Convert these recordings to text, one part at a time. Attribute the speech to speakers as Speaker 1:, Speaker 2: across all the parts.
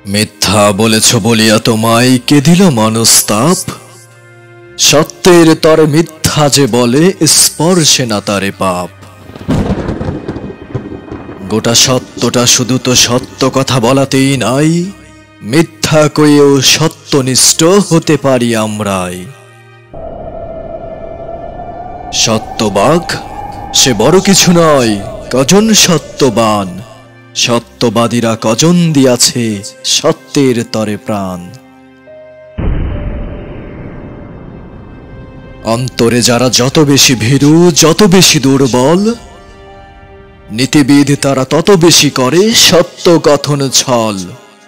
Speaker 1: মিথ্যা বলেছ বলিয়া তোমায় কে দিল মনস্তাপ? সত্যের তরে মিথ্যা যে বলে স্পর্শে না তারে পাপ। গোটা সত্যটা শুধু তো সত্য কথা বলাতেই নাই, মিথ্যা কইও সত্যনিষ্ঠ হতে পারি আমরাই। সত্যবাগ সে বড় কিছু নয়, কজন সত্যবান, সত্যবাদীরা কজন দিয়াছে সত্যের তরে প্রাণ। অন্তরে যারা যত বেশি ভীরু, যত বেশি দুর্বল, নীতিবিদ তারা তত বেশি করে সত্য কথন ছল।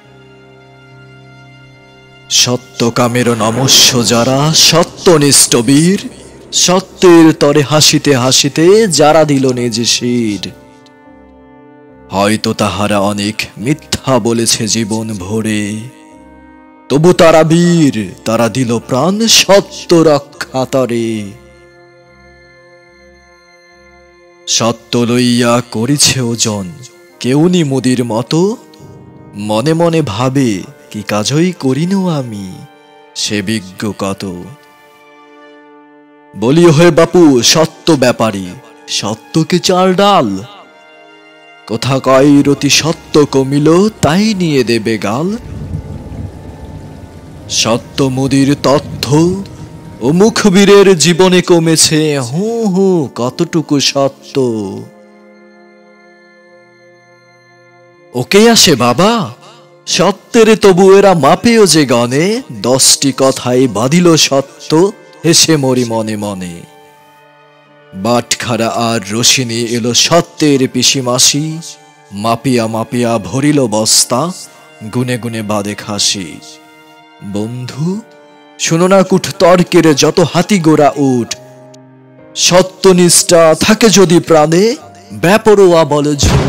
Speaker 1: সত্যকামের নমস্য যারা সত্যনিষ্ঠ বীর, সত্যের তরে হাসিতে হাসিতে যারা দিল নিজ শির। হয়তো তাহারা অনেক মিথ্যা বলেছে জীবন ভরে, তবু তারা বীর, তারা দিল প্রাণ সত্য রক্ষা তরে। সত্য লইয়া করিছে ওজন কেউনি মুদির মতো, মনে মনে ভাবে কি কাজই করিনু আমি, সে বিজ্ঞ কত। বলি হয়ে বাপু সত্য ব্যাপারী, সত্যকে চাল ডাল, কোথা কয় রতি সত্য কমিল তাই নিয়ে দেবে গাল। সত্য মুদির তথ্য ও মুখবীরের জীবনে কমেছে হু হু কতটুকু সত্য। ওকে আসে বাবা সত্যের, তবু এরা মাপেও যে গনে, 10টি কথাই বাঁধিল সত্য হেসে মরি মনে মনে। বাটখারা আর রশিনি এলো সত্যের পিসিমাসি, মাপিয়া মাপিয়া ভরিল বস্তা, গুনে গুনে বাদে খাসি। বন্ধু শোনো না কুঠ তর্কের যত হাতি গোড়া উঠ, সত্যনিষ্ঠা থাকে যদি প্রাণে, বেপরোয়া বলে ঝুট।